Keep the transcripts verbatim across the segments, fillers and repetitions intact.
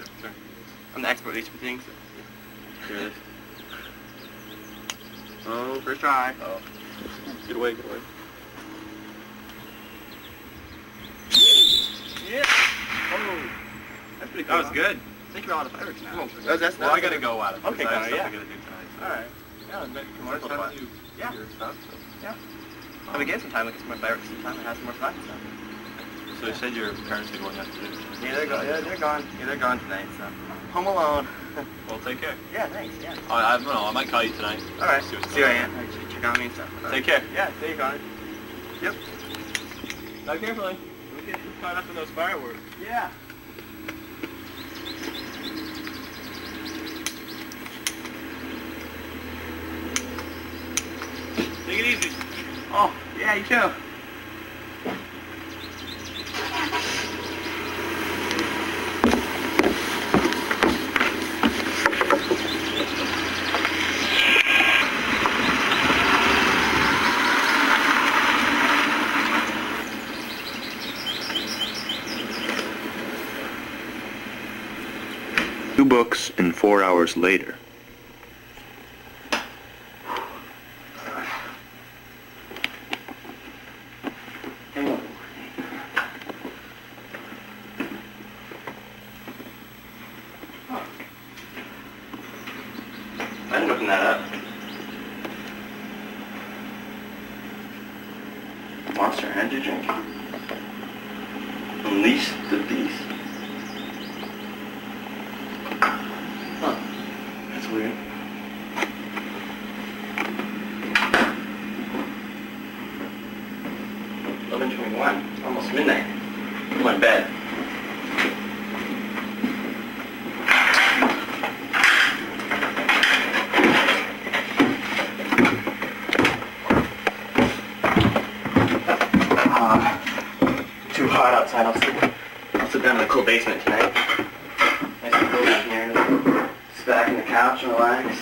sorry, sorry. I'm the expert at these things. So. Here it is. Oh, first try. Oh. Get away, get away. Yeah. Oh. That's pretty cool. That was good. I think you're out of fireworks now. Well, that's, that's, well, I gotta go out of it. Okay, I have stuff yeah. I gotta do tonight. So. Alright. Yeah, I bet you can work on you. Yeah. Your stuff, so. Yeah. Um, I'll be getting some time, look at some more fireworks sometime and have some more fun stuff. So you said your parents are going after dinner. Yeah, they're going. Yeah, they're gone. Yeah, they're gone tonight. So home alone. Well, take care. Yeah, thanks. Yeah. I, I don't know. I might call you tonight. All right. See, see where I am. Check on me and stuff. Take care. Yeah. Take on it. Yep. Drive carefully. We get caught up in those fireworks. Yeah. Take it easy. Oh, yeah, you too. Two books and four hours later. I'm looking that up. Monster Energy drink. Unleash the beast. Huh. That's weird. eleven twenty-one. It's almost midnight. I'm going to bed. Too hot outside. I'll sit, I'll sit down in the cool basement tonight. Nice and cool down here. Sit back on the couch and relax.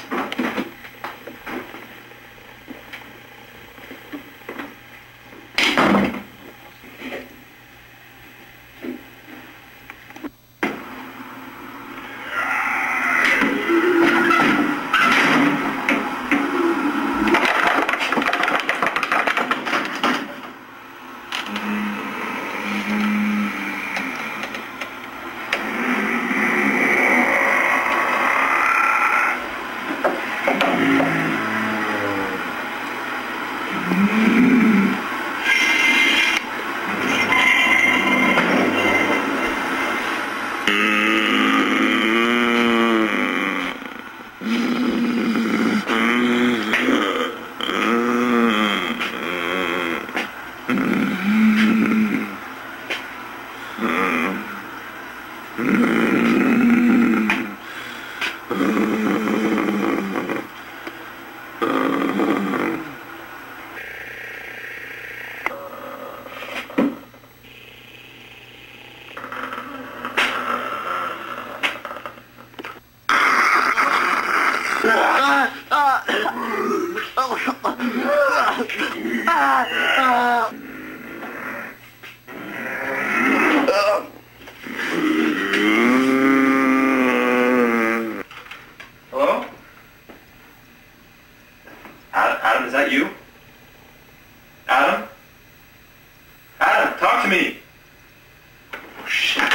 Hello? Adam, Adam, is that you? Adam? Adam, talk to me! Oh, shit.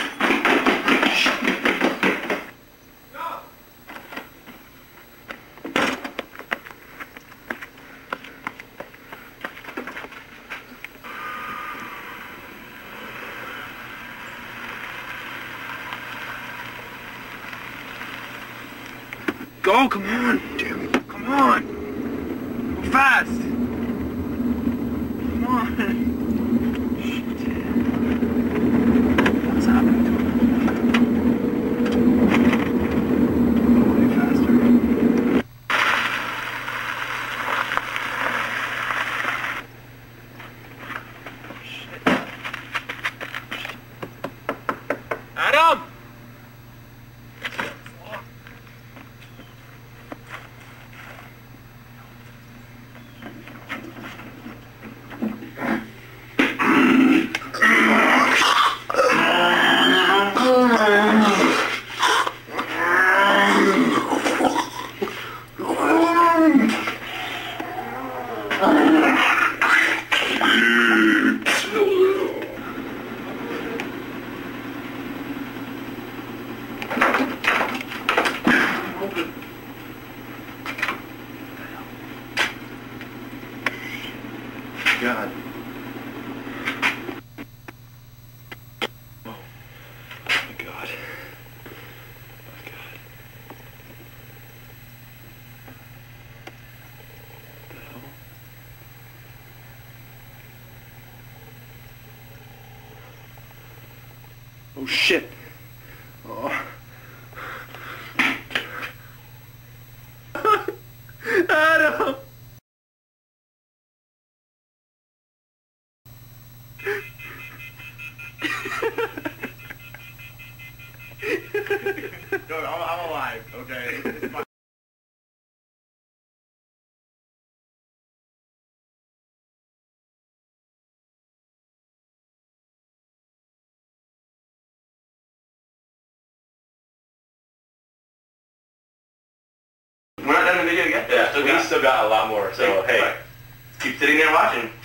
Go, come on! Damn it, come on! Go fast! Come on! Shit. What's happening to him? Go way faster. Shit. Adam! Open. God. Oh. My God. My God. What the hell? Oh shit. Oh. Adam. No, I'm, I'm alive, okay? We're not done the video yet. Yeah, still we got, still got a lot more, so hey, hey, right. Keep sitting there watching.